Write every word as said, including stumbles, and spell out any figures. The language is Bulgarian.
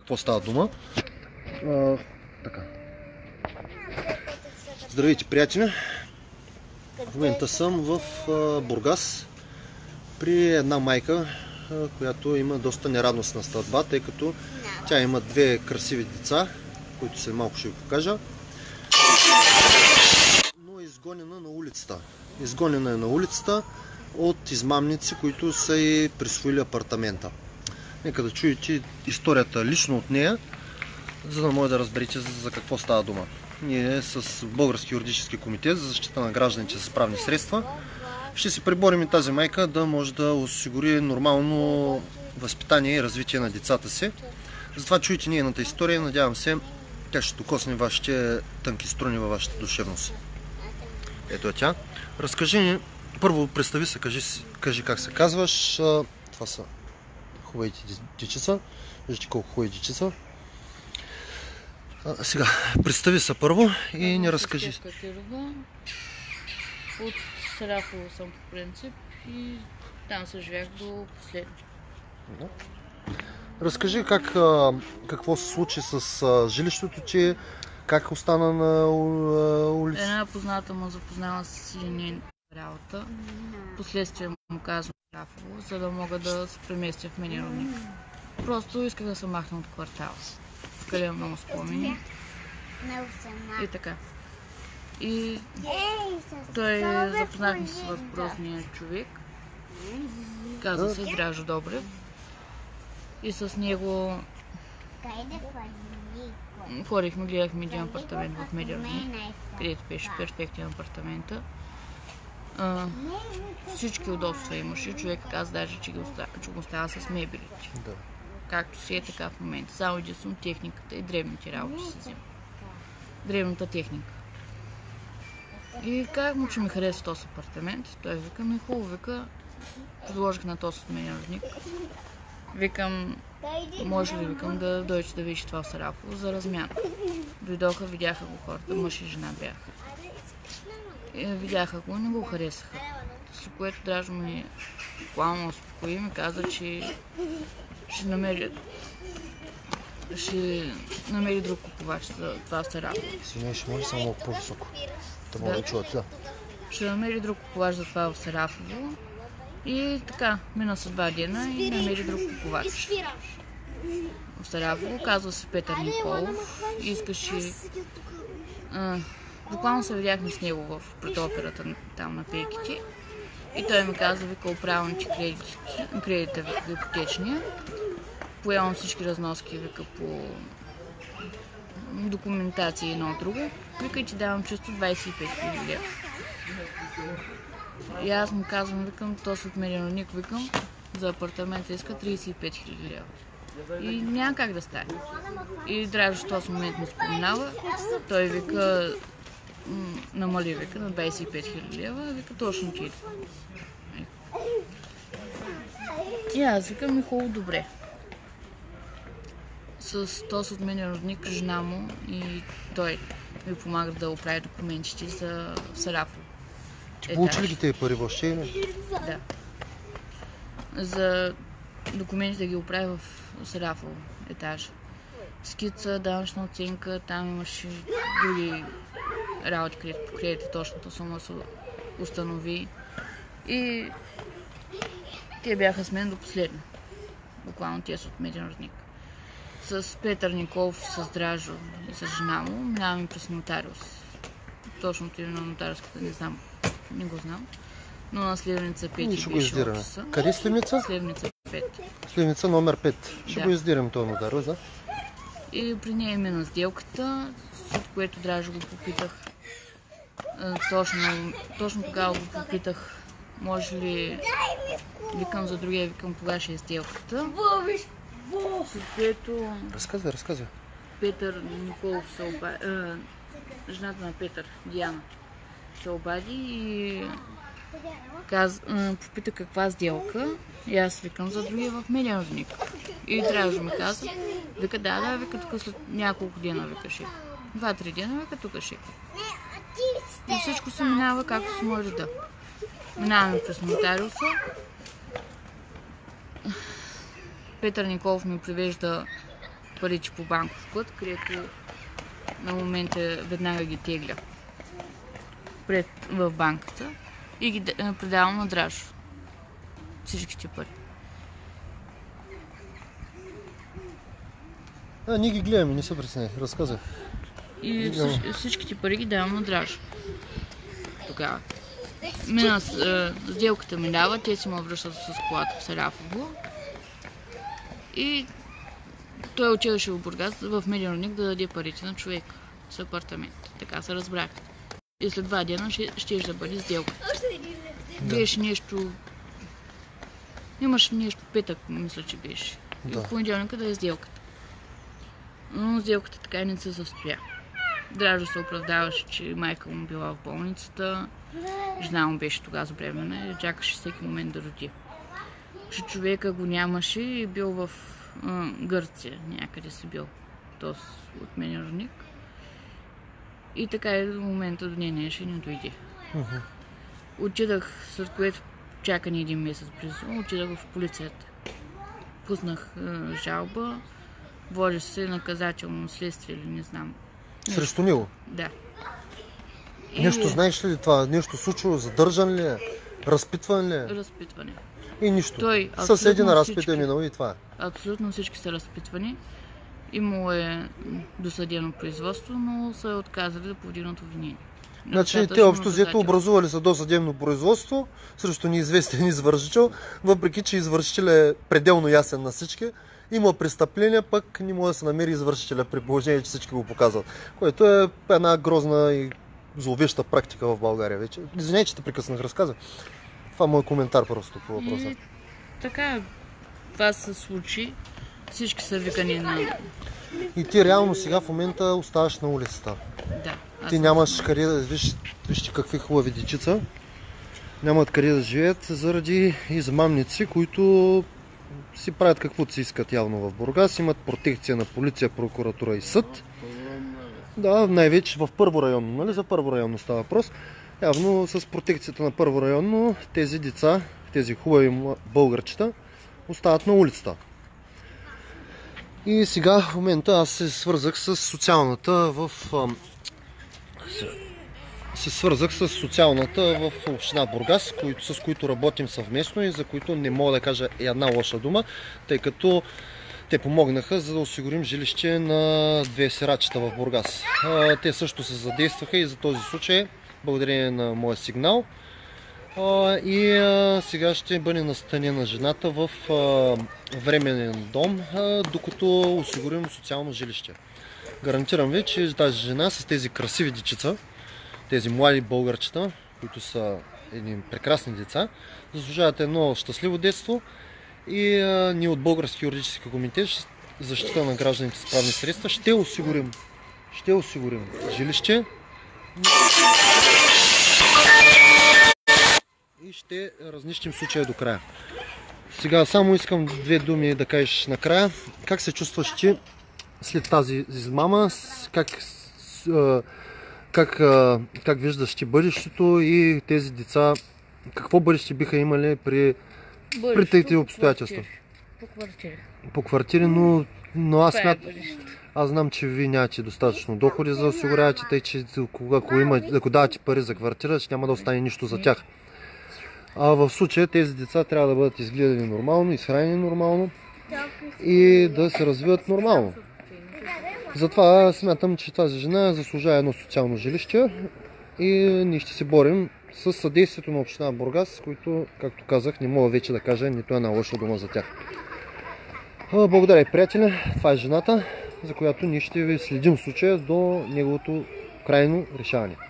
какво става дума. А, така. Здравейте, приятели! В момента съм в а, Бургас при една майка, а, която има доста нерадостна съдба, тъй като тя има две красиви деца, които след малко ще ви покажа. Но е изгонена на улицата. Изгонена е на улицата от измамници, които са и присвоили апартамента. Нека да чуете историята лично от нея, за да може да разберете за какво става дума. Ние с Български юридически комитет за защита на гражданите с правни средства ще се преборим и тази майка да може да осигури нормално възпитание и развитие на децата си. Затова чуйте нейната история. Надявам се, тя ще докосне вашите тънки струни във вашата душевност. Ето е тя. Разкажи ни, първо представи се, кажи, кажи как се казваш. Това са хубавите дечица. Виждате колко хубави дечица. А, сега, представи се първо и ни разкажи. От Сарафово съм по принцип и там се живях до последно. Да. Разкажи как, какво се случи с жилището ти, как остана на улица? Една позната му запознала с нейната работа. Последствие му казвам Сарафово, за да мога да се преместя в мене родник. Просто исках да се махна от квартала, къде имам много спомени. И така. И той запознахме се с въпросния човек. Казва се Дражо Добрев. И с него ходихме, гледахме един апартамент в Медиорник, където беше перфектен апартамент. А, всички удобства имаше. Човек каза даже, че, ги остава, че го остава с мебелите. Да. Както си е така в момента. Само единствено техниката и древните работи се вземат. Древната техника. И казах му, че ми харесва този апартамент. Той вика, ми хубаво, вика, предложих на този от мен родник. Викам, може ли, викам, да дойдете да видиш това в Сарафово за размяна. Дойдоха, видяха го хората, мъж и жена бяха. И видяха го, не го харесаха. След което Дражо ми буквално успокои и ми каза, че ще намери, ще намери друг купувач за това в Сарафово. Извинявай, ще може само малко по-високо. Да мога да чуват, да. Ще намери друг купувач за това в Сарафово. И така, мина са два дена и намери друг купувач в Сарафово. Казва се Петър Николов. Искаше... А, буквално се видяхме с него в предоперата там на пейките. И той ми каза, вика, управените кредити, кредита, вика, ипотечния. Поемам всички разноски, вика, по документация и едно друго. Вика, и ти давам чисто двадесет и пет хиляди лева. И аз му казвам, викам, този от мен родник, викам, за апартамента иска тридесет и пет хиляди лева. И няма как да стане. И Дражо в този момент ми споменава, той вика, намали, вика, на двадесет и пет хиляди лева, вика, точно ти идва. И аз викам, ми хубаво, добре. С този от мен родник, жена му и той ми помага да оправи документите за Сарафово. Ти получи ли ги тези пари въобще или? Да. За документите да ги оправи в Сарафово етаж. Скица, данъчна оценка, там имаше други работи, където по кредита точната сума се установи. И те бяха с мен до последно. Буквално те са от меден родник. С Петър Николов, с Дражо и с жена му минаваме през нотариус. Точното име на нотариуската не знам. Не го знам. Но на Сливница пет ще го издираме. Къде е Сливница? Сливница пет. Сливница номер пет. Ще да. го издираме този нотариус, да? И при нея мина сделката, след което Дражо го попитах. Точно, точно тогава го попитах, може ли, викам за другия, викам кога ще е сделката. След което... Разказвай, разказвай. Петър Николов се обади, жената на Петър, Диана, се обади и каз, попита каква сделка. И аз викам за другия в меден родник. И Дражо ми каза, вика да, да, вика тук след няколко дена, вика ще. Два-три дена, вика тук ще. И всичко се минава както се може да. Минаваме през нотариуса. Петър Николов ми привежда парите по банков път, където на момента веднага ги тегля пред, в банката и ги предавам на Дражо. Всичките пари. А, ние ги гледаме, не се притесняй, разказвай. И всич, всичките пари ги давам на Дражо. Тогава. Мина с, е, сделката ми дава, те си ме връщат с колата в Сарафово. И той отиваше в Бургас в Медиорник да даде парите на човек с апартамент. Така се разбрахте. И след два дена ще, ще да бъде сделка. Да. Беше нещо... Имаше нещо петък, мисля, че беше. Да. И в понеделника да е сделката. Но сделката така и не се състоя. Дражо се оправдаваше, че майка му била в болницата. Жена му беше тогава бременна и чакаше всеки момент да роди. Че човека го нямаше и бил в а, Гърция, някъде си бил. Тоест от Медиорник. И така и до момента до нея неше не дойде. Uh-huh. Отидах, след което чакане един месец близо, отидах в полицията. Пуснах а, жалба, води се наказателно следствие или не знам. Срещу него? Да. Нещо и... знаеш ли това? Нещо случило? Задържан ли е? Разпитван ли е? Разпитване. И нищо. Той, съседи на разпит е минало и това е. Абсолютно всички са разпитвани. Имало е досъдено производство, но са отказали да повдигнат обвинение. Значи те общо взето образували са досъдебно производство срещу неизвестен извършител, въпреки че извършител е пределно ясен на всички. Има престъпление, пък не може да се намери извършителя при положение, че всички го показват. Което е една грозна и зловеща практика в България вече. Извиняй, че те прекъснах, разказа. Това е мой коментар просто по въпроса. И, така, това се случи. Всички са викани на... И ти реално сега в момента оставаш на улицата. Да. Ти нямаш къде да... Виж, вижте какви хубави дечица. Нямат къде да живеят заради измамници, които си правят каквото си искат явно в Бургас. Имат протекция на полиция, прокуратура и съд. Да, най-вече в първо районно, нали? За първо районно става въпрос. Явно с протекцията на първо районно тези деца, тези хубави българчета остават на улицата. И сега в момента аз се свързах с социалната в... се свързах с социалната в община Бургас, с които работим съвместно и за които не мога да кажа една лоша дума, тъй като те помогнаха за да осигурим жилище на две сирачета в Бургас. Те също се задействаха и за този случай, благодарение на моя сигнал. И сега ще бъде настанена жената в временен дом, докато осигурим социално жилище. Гарантирам ви, че тази жена с тези красиви дечица, тези млади българчета, които са едни прекрасни деца, заслужават едно щастливо детство и а, ние от Български юридически комитет защита на гражданите с правни средства ще осигурим, ще осигурим жилище и ще разнищим случая до края. Сега само искам две думи да кажеш накрая. Как се чувстваш ти след тази измама? Как, как, как виждаш ти бъдещето и тези деца? Какво бъдеще биха имали при, при тези обстоятелства? По квартири. По квартири, но, но аз смят... Аз знам, че ви нямате достатъчно доходи за да осигурявате, тъй че ако, има, ако давате пари за квартира, ще няма да остане нищо за тях. А в случая тези деца трябва да бъдат изгледани нормално, изхранени нормално и да се развиват нормално. Затова смятам, че тази жена заслужава едно социално жилище и ние ще се борим с съдействието на община Бургас, които, както казах, не мога вече да кажа нито една лоша дума за тях. Благодаря, приятели. Това е жената, за която ние ще ви следим случая до неговото крайно решаване.